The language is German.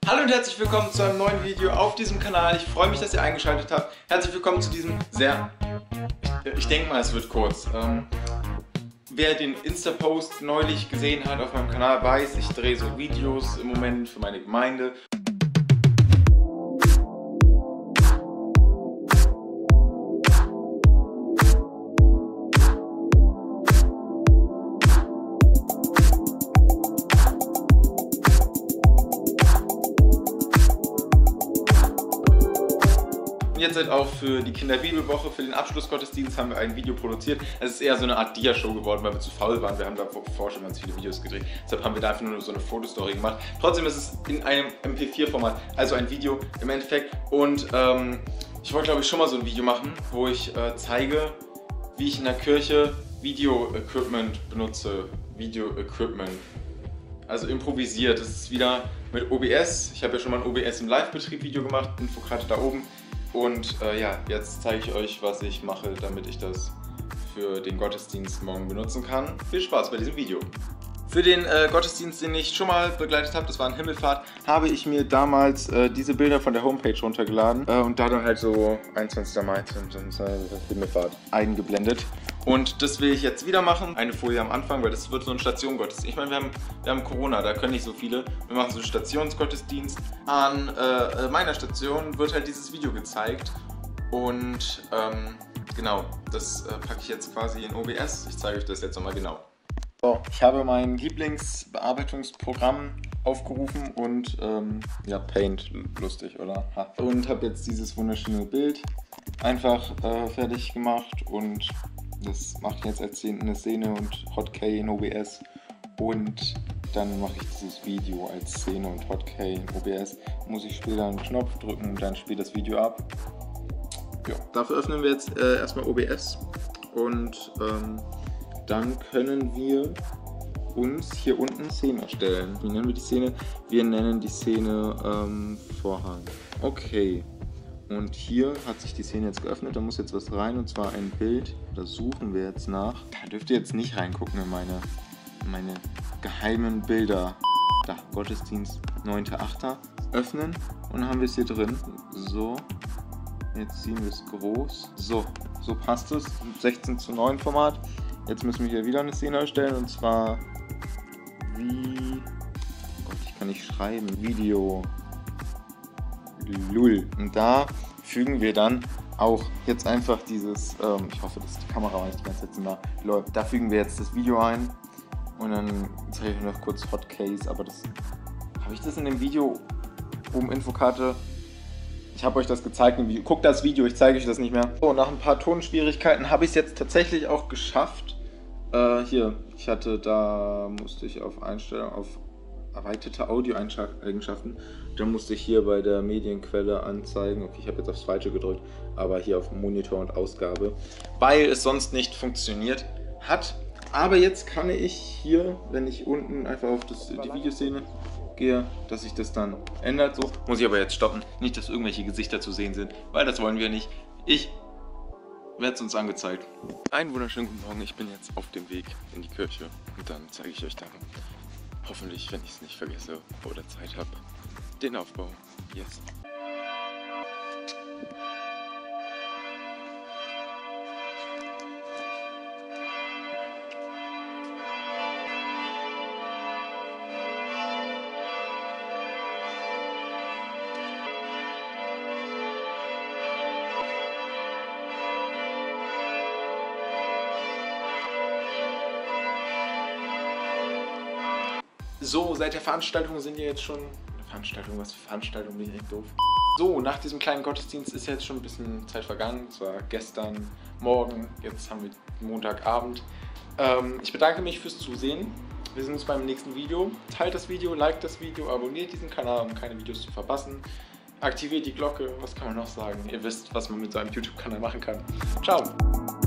Hallo und herzlich willkommen zu einem neuen Video auf diesem Kanal. Ich freue mich, dass ihr eingeschaltet habt. Herzlich willkommen zu diesem ich denke mal, es wird kurz. Wer den Insta-Post neulich gesehen hat auf meinem Kanal, weiß, ich drehe so Videos im Moment für meine Gemeinde. Jetzt halt auch für die Kinderbibelwoche, für den Abschlussgottesdienst haben wir ein Video produziert. Es ist eher so eine Art Dia-Show geworden, weil wir zu faul waren. Wir haben davor schon ganz viele Videos gedreht. Deshalb haben wir da einfach nur so eine Fotostory gemacht. Trotzdem ist es in einem MP4-Format, also ein Video im Endeffekt. Und ich wollte, glaube ich, schon mal so ein Video machen, wo ich zeige, wie ich in der Kirche Video-Equipment benutze. Video-Equipment. Also improvisiert. Das ist wieder mit OBS. Ich habe ja schon mal ein OBS im Live-Betrieb-Video gemacht. Infokarte da oben. Und ja, jetzt zeige ich euch, was ich mache, damit ich das für den Gottesdienst morgen benutzen kann. Viel Spaß bei diesem Video. Für den Gottesdienst, den ich schon mal begleitet habe, das war ein Himmelfahrt, habe ich mir damals diese Bilder von der Homepage runtergeladen und da dann halt so 21. Mai, Himmelfahrt eingeblendet. Und das will ich jetzt wieder machen. Eine Folie am Anfang, weil das wird so ein Stationsgottesdienst. Ich meine, wir haben Corona, da können nicht so viele. Wir machen so einen Stationsgottesdienst. An meiner Station wird halt dieses Video gezeigt. Und genau, das packe ich jetzt quasi in OBS. Ich zeige euch das jetzt nochmal genau. So, ich habe mein Lieblingsbearbeitungsprogramm aufgerufen und ja, Paint, lustig, oder? Ha. Und habe jetzt dieses wunderschöne Bild einfach fertig gemacht und das mache ich jetzt als eine Szene und Hotkey in OBS und dann mache ich dieses Video als Szene und Hotkey in OBS. Muss ich später einen Knopf drücken und dann spielt das Video ab. Ja, dafür öffnen wir jetzt erstmal OBS und dann können wir uns hier unten Szene erstellen. Wie nennen wir die Szene? Wir nennen die Szene Vorhang. Okay. Und hier hat sich die Szene jetzt geöffnet, da muss jetzt was rein und zwar ein Bild. Da suchen wir jetzt nach. Da dürft ihr jetzt nicht reingucken in meine geheimen Bilder. Da, Gottesdienst 9.8. Öffnen und dann haben wir es hier drin. So, jetzt ziehen wir es groß. So passt es. 16:9 Format. Jetzt müssen wir hier wieder eine Szene erstellen und zwar wie... Oh Gott, ich kann nicht schreiben. Video. Lull. Und da fügen wir dann auch jetzt einfach dieses, ich hoffe, dass die Kamera nicht die ganze Zeit so läuft. Da fügen wir jetzt das Video ein und dann zeige ich noch kurz Hotkeys, aber das habe ich das in dem Video oben Infokarte. Ich habe euch das gezeigt im Video. Guckt das Video, ich zeige euch das nicht mehr. So, nach ein paar Tonschwierigkeiten habe ich es jetzt tatsächlich auch geschafft. Hier, da musste ich auf Einstellung, auf erweiterte Audioeigenschaften. Dann musste ich hier bei der Medienquelle anzeigen. Okay, ich habe jetzt aufs Falsche gedrückt, aber hier auf Monitor und Ausgabe, weil es sonst nicht funktioniert hat. Aber jetzt kann ich hier, wenn ich unten einfach auf die Videoszene gehe, dass sich das dann ändert. So muss ich aber jetzt stoppen. Nicht, dass irgendwelche Gesichter zu sehen sind, weil das wollen wir nicht. Ich werde es uns angezeigt. Einen wunderschönen guten Morgen. Ich bin jetzt auf dem Weg in die Kirche und dann zeige ich euch dann hoffentlich, wenn ich es nicht vergesse oder Zeit habe, den Aufbau. Yes. So, seit der Veranstaltung sind ja jetzt schon... was für Veranstaltung, bin ich echt doof. So, nach diesem kleinen Gottesdienst ist jetzt schon ein bisschen Zeit vergangen. Es war gestern, morgen, jetzt haben wir Montagabend. Ich bedanke mich fürs Zusehen. Wir sehen uns beim nächsten Video. Teilt das Video, liked das Video, abonniert diesen Kanal, um keine Videos zu verpassen. Aktiviert die Glocke, was kann man noch sagen? Ihr wisst, was man mit so einem YouTube-Kanal machen kann. Ciao!